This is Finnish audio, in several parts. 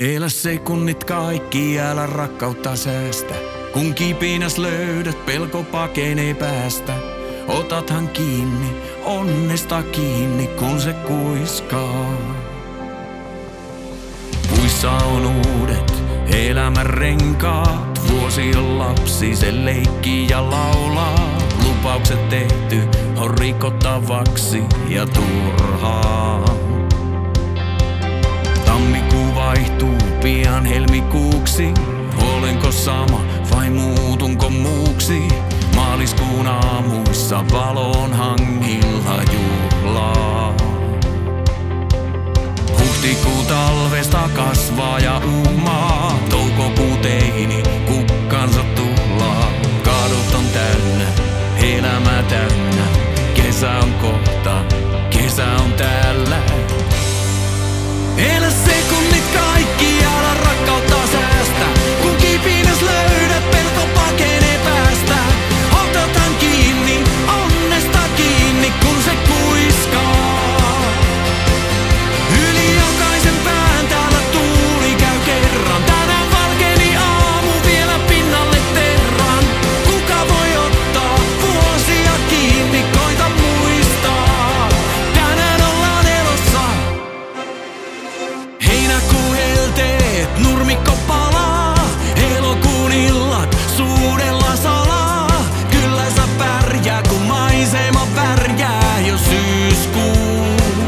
Elä sekunnit kaikki, älä rakkautta säästä. Kun kipinäs löydät, pelko pakenee päästä. Otathan kiinni, onnesta kiinni, kun se kuiskaa. Puissa on uudet elämän renkaat. Vuosi on lapsi, se leikkii ja laulaa. Lupaukset tehty on rikottavaksi ja turhaa. Tammikuu vaihtuu pian helmikuuksi. Olenko sama vai muutunko muuksi? Maaliskuun aamuissa valon hangilla juhlaa. Huhtikuu talvesta kasvaa ja uumaa. Toukokuu teini kukkansa tuhlaa. Kadut on täynnä, elämä täynnä. Kesä on kohta, kesä on täällä. Elä sekunnit kaikki, älä rakkautta säästä. Kun kipinäs löydät, pelko pakenee päästä. Otathan kiinni, onnesta kiinni, kun se kuiskaa. Yli jokaisen pään täällä tuuli käy kerran. Tänään valkeni aamu vielä pinnalle terran. Kuka voi ottaa vuosia kiinni, koita muistaa. Tänään ollaan elossa. Heinäkuu helteet, nurmikko palaa. Elokuun illat suudella salaa. Kyllä sä pärjää, kun maisema värjää jo syyskuu.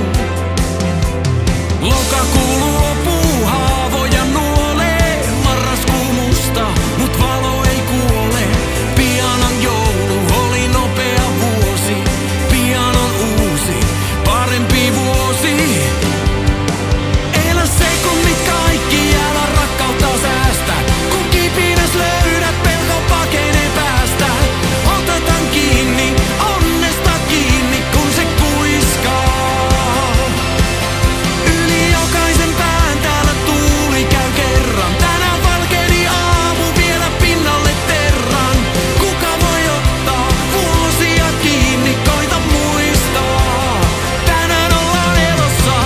Lokakuu luopuu, haavoja nuolee. Marraskuu musta, mut valo ei kuole. Pian on joulu, oli nopea vuosi. Pian on uusi, parempi vuosi. Elä sekunnit kaikki, älä rakkautta säästä. Kun kipinäs löydät, pelko pakenee päästä. Otetaan kiinni, onnesta kiinni, kun se kuiskaa. Yli jokaisen pään täällä tuuli käy kerran. Tänään valkeni aamu vielä pinnalle terran. Kuka voi ottaa vuosia kiinni, koita muistaa. Tänään ollaan elossa.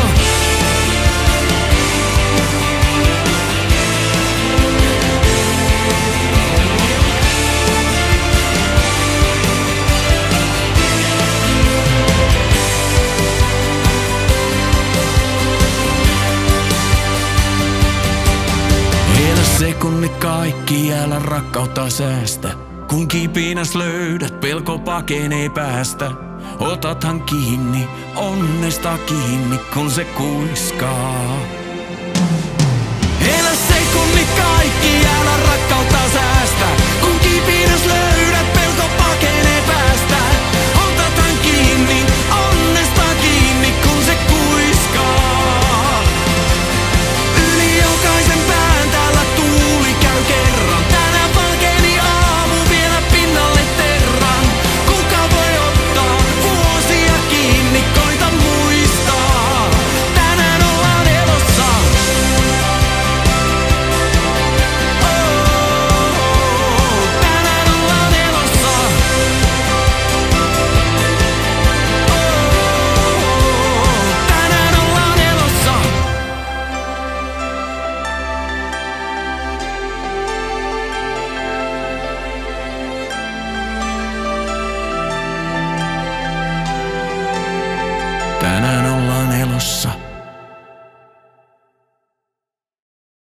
Elä sekunnit kaikki, älä rakkautta säästä. Kun kipinäs löydät, pelko pakenee päästä. Otathan kiinni, onnesta kiinni, kun se kuiskaa.